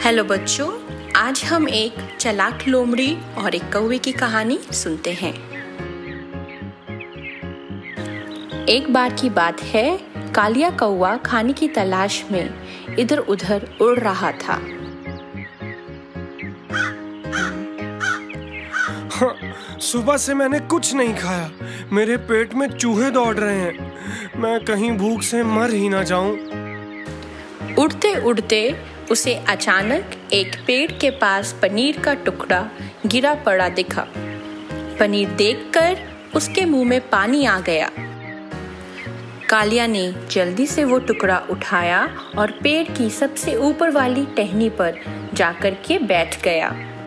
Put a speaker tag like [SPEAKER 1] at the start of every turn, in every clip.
[SPEAKER 1] Hello बच्चों, आज हम एक चालाक लोमड़ी और एक कौवे की कहानी सुनते हैं। एक बार की बात है, कालिया कौवा खाने की तलाश में इधर उधर उड़ रहा था।
[SPEAKER 2] सुबह से मैंने कुछ नहीं खाया, मेरे पेट में चूहे दौड़ रहे हैं, मैं कहीं भूख से मर ही ना जाऊं।
[SPEAKER 1] उड़ते उड़ते उसे अचानक एक पेड़ के पास पनीर का टुकड़ा गिरा पड़ा दिखा। पनीर देखकर उसके मुंह में पानी आ गया। कालिया ने जल्दी से वो टुकड़ा उठाया और पेड़ की सबसे ऊपर वाली टहनी पर जाकर के बैठ गया।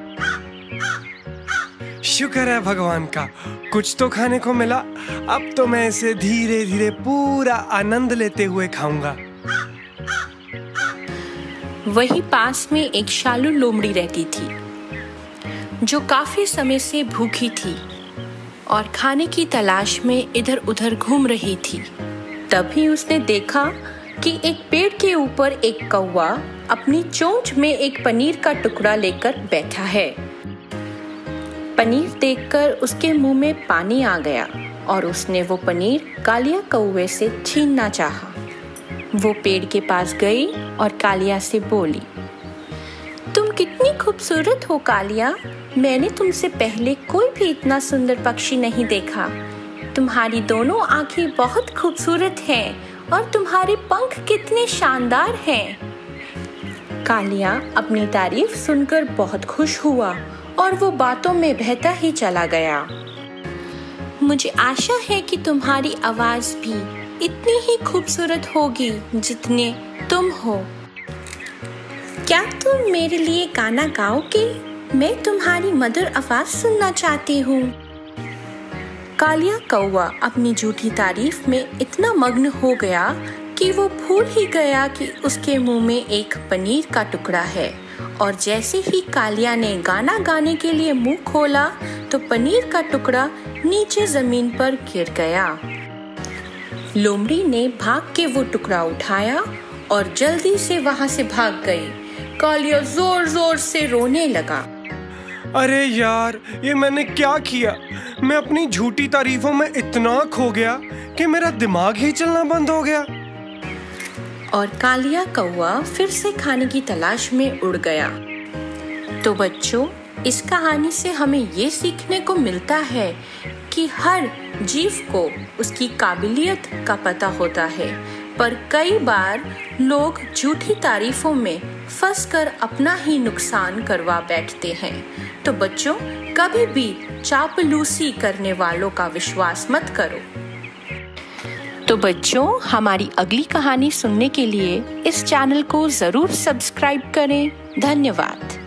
[SPEAKER 2] शुक्र है भगवान का, कुछ तो खाने को मिला। अब तो मैं इसे धीरे धीरे पूरा आनंद लेते हुए खाऊंगा।
[SPEAKER 1] वही पास में एक शालू लोमड़ी रहती थी, जो काफी समय से भूखी थी और खाने की तलाश में इधर उधर घूम रही थी। तभी उसने देखा कि एक पेड़ के ऊपर एक कौवा अपनी चोंच में एक पनीर का टुकड़ा लेकर बैठा है। पनीर देखकर उसके मुंह में पानी आ गया और उसने वो पनीर कालिया कौवे से छीनना चाहा। वो पेड़ के पास गई और कालिया से बोली, तुम कितनी खूबसूरत हो कालिया, मैंने तुमसे पहले कोई भी इतना सुंदर पक्षी नहीं देखा। तुम्हारी दोनों आंखें बहुत खूबसूरत हैं और तुम्हारे पंख कितने शानदार हैं। कालिया अपनी तारीफ सुनकर बहुत खुश हुआ और वो बातों में बहता ही चला गया। मुझे आशा है कि तुम्हारी आवाज भी इतनी ही खूबसूरत होगी जितने तुम हो। क्या तुम मेरे लिए गाना गाओगे? मैं तुम्हारी मधुर आवाज सुनना चाहती हूँ। कालिया कौवा अपनी झूठी तारीफ में इतना मग्न हो गया कि वो भूल ही गया कि उसके मुंह में एक पनीर का टुकड़ा है। और जैसे ही कालिया ने गाना गाने के लिए मुंह खोला तो पनीर का टुकड़ा नीचे जमीन पर गिर गया। लोमड़ी ने भाग के वो टुकड़ा उठाया और जल्दी से वहां से भाग गई। कालिया जोर जोर से रोने लगा।
[SPEAKER 2] अरे यार, ये मैंने क्या किया? मैं अपनी झूठी तारीफों में इतना खो गया कि मेरा दिमाग ही चलना बंद हो गया।
[SPEAKER 1] और कालिया कौवा फिर से खाने की तलाश में उड़ गया। तो बच्चों, इस कहानी से हमें ये सीखने को मिलता है कि हर जीव को उसकी काबिलियत का पता होता है, पर कई बार लोग झूठी तारीफों में फंसकर अपना ही नुकसान करवा बैठते हैं। तो बच्चों, कभी भी चापलूसी करने वालों का विश्वास मत करो। तो बच्चों, हमारी अगली कहानी सुनने के लिए इस चैनल को जरूर सब्सक्राइब करें। धन्यवाद।